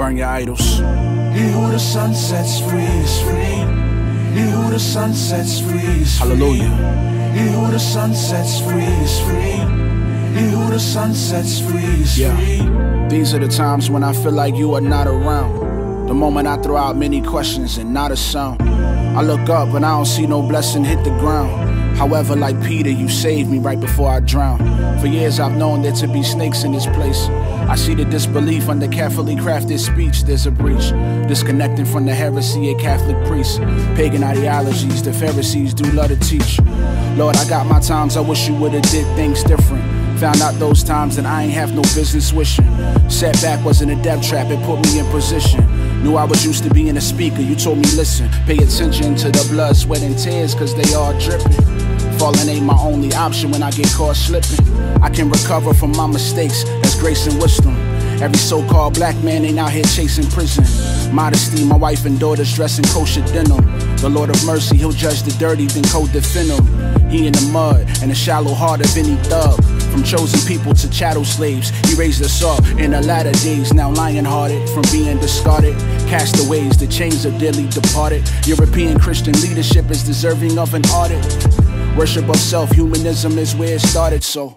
burn your idols. He who the sun sets free is free. He who the sun sets free is free. Hallelujah. He who the sun sets free is free. He who the sun sets free is free. These are the times when I feel like you are not around. The moment I throw out many questions and not a sound. I look up but I don't see no blessing hit the ground. However, like Peter, you saved me right before I drowned. For years I've known there to be snakes in this place. I see the disbelief under carefully crafted speech. There's a breach, disconnecting from the heresy of Catholic priests. Pagan ideologies the Pharisees do love to teach. Lord, I got my times I wish you would've did things different. Found out those times that I ain't have no business wishing. Setback wasn't a death trap, it put me in position. Knew I was used to being a speaker, you told me listen. Pay attention to the blood, sweat and tears, cause they all dripping. Falling ain't my only option when I get caught slipping. I can recover from my mistakes, that's grace and wisdom. Every so-called black man ain't out here chasing prison. Modesty, my wife and daughters dressing kosher denim. The Lord of mercy, he'll judge the dirty, then co-defend them. He in the mud and the shallow heart of any thug. From chosen people to chattel slaves, he raised us up in the latter days. Now lion-hearted from being discarded. Castaways, the chains are dearly departed. European Christian leadership is deserving of an audit. Worship of self, humanism is where it started, so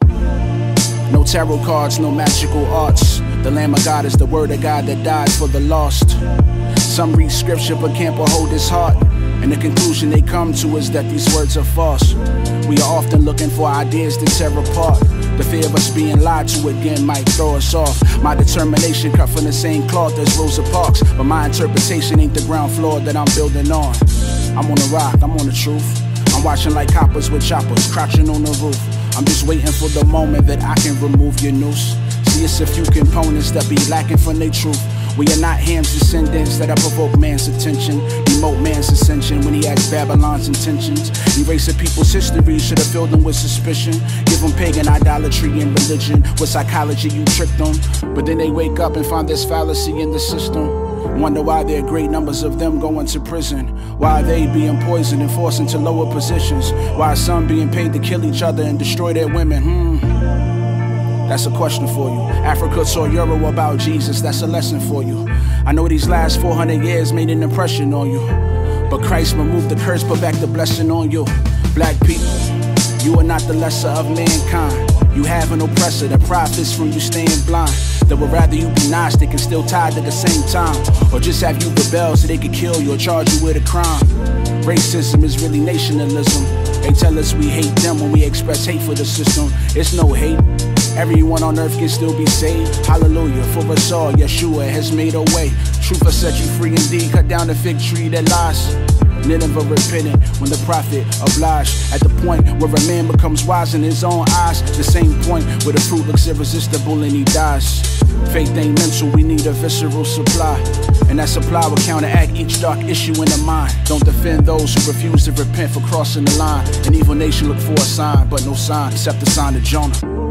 no tarot cards, no magical arts. The Lamb of God is the word of God that died for the lost. Some read scripture but can't behold his heart, and the conclusion they come to is that these words are false. We are often looking for ideas to tear apart. The fear of us being lied to again might throw us off. My determination cut from the same cloth as Rosa Parks, but my interpretation ain't the ground floor that I'm building on. I'm on the rock, I'm on the truth. I'm watching like coppers with choppers, crouching on the roof. I'm just waiting for the moment that I can remove your noose. See, it's a few components that be lacking from their truth. We are not Ham's descendants that have provoked man's attention. Demote man's ascension when he has Babylon's intentions. Erase a people's history, should have filled them with suspicion. Give them pagan idolatry and religion. With psychology you tricked them. But then they wake up and find this fallacy in the system. Wonder why there are great numbers of them going to prison. Why are they being poisoned and forced into lower positions? Why are some being paid to kill each other and destroy their women? That's a question for you. Africa taught Euro about Jesus, that's a lesson for you. I know these last 400 years made an impression on you, but Christ removed the curse, put back the blessing on you. Black people, you are not the lesser of mankind. You have an oppressor that profits from you staying blind. That would rather you be Gnostic and still tied at the same time, or just have you rebel so they could kill you or charge you with a crime. Racism is really nationalism. They tell us we hate them when we express hate for the system. It's no hate. Everyone on earth can still be saved. Hallelujah, for us all, Yeshua has made a way. Truth will set you free indeed, cut down the fig tree that lies. Nineveh repented when the prophet obliged. At the point where a man becomes wise in his own eyes. The same point where the fruit looks irresistible and he dies. Faith ain't mental, we need a visceral supply. And that supply will counteract each dark issue in the mind. Don't defend those who refuse to repent for crossing the line. An evil nation look for a sign, but no sign except the sign of Jonah.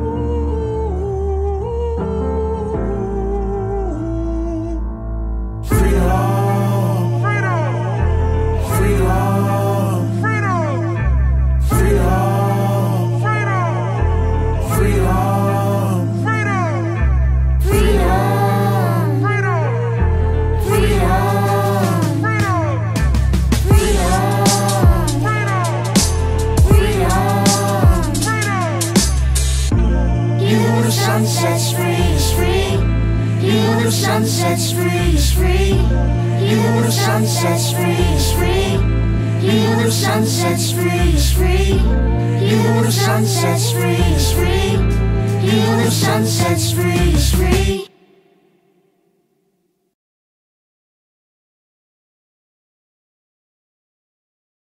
Sun sets free is free. You who the sun sets free is free. You who the sun sets free is free. You who the sun sets free is free. You who the sun sets free is free. You who the sun sets free is free.